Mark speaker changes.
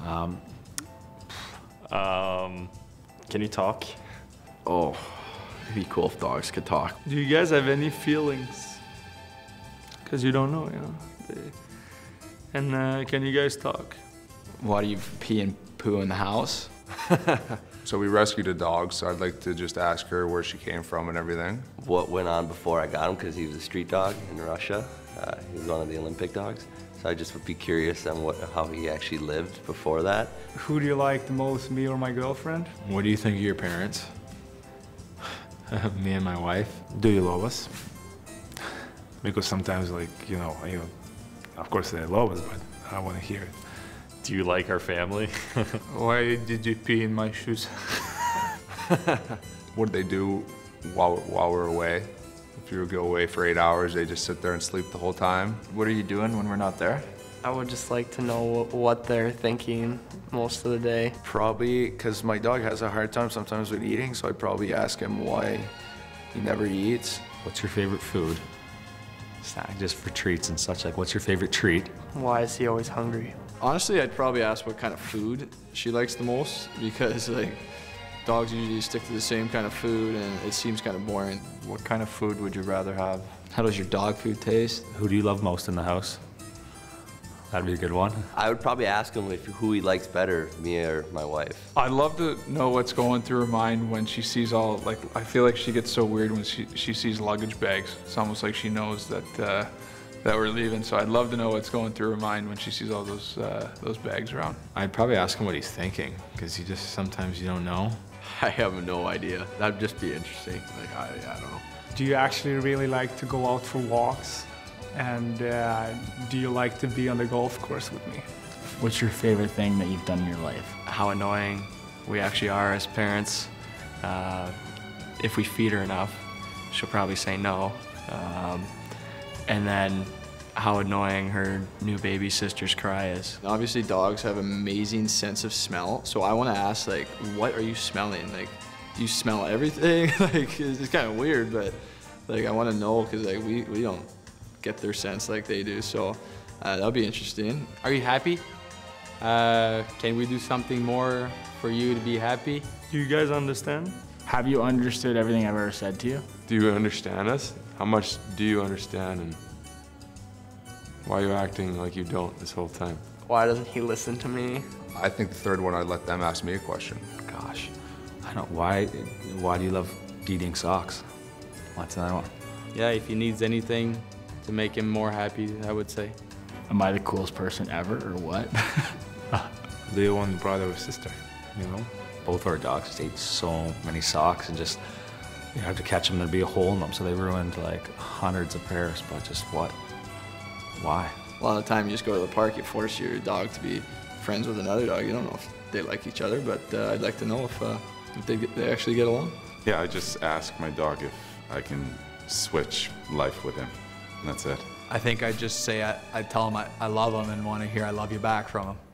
Speaker 1: Can you talk?
Speaker 2: Oh, it'd be cool if dogs could talk.
Speaker 3: Do you guys have any feelings? Because you don't know, you know. And can you guys talk?
Speaker 2: Why do you pee and poo in the house?
Speaker 4: So we rescued a dog, so I'd like to just ask her where she came from and everything.
Speaker 5: What went on before I got him, because he was a street dog in Russia. He was one of the Olympic dogs. So I just would be curious on how he actually lived before that.
Speaker 6: Who do you like the most, me or my girlfriend?
Speaker 7: What do you think of your parents? Me and my wife. Do you love us? Because sometimes, like, you know, of course they love us, but I want to hear it.
Speaker 1: Do you like our family?
Speaker 3: Why did you pee in my shoes?
Speaker 4: What do they do while we're away? If you go away for 8 hours, they just sit there and sleep the whole time.
Speaker 2: What are you doing when we're not there?
Speaker 8: I would just like to know what they're thinking most of the day.
Speaker 2: Probably because my dog has a hard time sometimes with eating, so I'd probably ask him why he never eats.
Speaker 7: What's your favorite food? Just for treats and such, like what's your favorite treat?
Speaker 8: Why is he always hungry?
Speaker 9: Honestly, I'd probably ask what kind of food she likes the most, because like dogs usually stick to the same kind of food and it seems kind of boring.
Speaker 2: What kind of food would you rather have?
Speaker 7: How does your dog food taste? Who do you love most in the house? That'd be a good one.
Speaker 5: I would probably ask him who he likes better, me or my wife.
Speaker 3: I'd love to know what's going through her mind when she sees all, like, I feel like she gets so weird when she sees luggage bags. It's almost like she knows that we're leaving, so I'd love to know what's going through her mind when she sees all those bags around.
Speaker 7: I'd probably ask him what he's thinking, because sometimes you don't know.
Speaker 2: I have no idea. That'd just be interesting. Like, I don't know.
Speaker 6: Do you actually really like to go out for walks? And do you like to be on the golf course with me?
Speaker 10: What's your favorite thing that you've done in your life?
Speaker 8: How annoying we actually are as parents. If we feed her enough, she'll probably say no. And then how annoying her new baby sister's cry is.
Speaker 9: Obviously dogs have an amazing sense of smell, so I want to ask, like, what are you smelling? Like, do you smell everything? Like, it's kind of weird, but like I want to know, because like we don't get their sense like they do, so that'll be interesting.
Speaker 11: Are you happy? Can we do something more for you to be happy?
Speaker 3: Do you guys understand?
Speaker 10: Have you understood everything I've ever said to you?
Speaker 12: Do you understand us? How much do you understand, and why are you acting like you don't this whole time?
Speaker 8: Why doesn't he listen to me?
Speaker 4: I think the third one, I'd let them ask me a question.
Speaker 7: Gosh, I don't. Why do you love eating socks? What's that one?
Speaker 11: Yeah, if he needs anything to make him more happy, I would say.
Speaker 10: Am I the coolest person ever, or what?
Speaker 7: Do you want brother or sister? You know, both our dogs just ate so many socks, and just you have to catch them, there'd be a hole in them, so they ruined like hundreds of pairs. But just what? Why?
Speaker 9: A lot of the time you just go to the park, you force your dog to be friends with another dog. You don't know if they like each other, but I'd like to know if they actually get along.
Speaker 12: Yeah, I just ask my dog if I can switch life with him, and that's it.
Speaker 13: I think I'd just say, I'd tell him I love him and want to hear I love you back from him.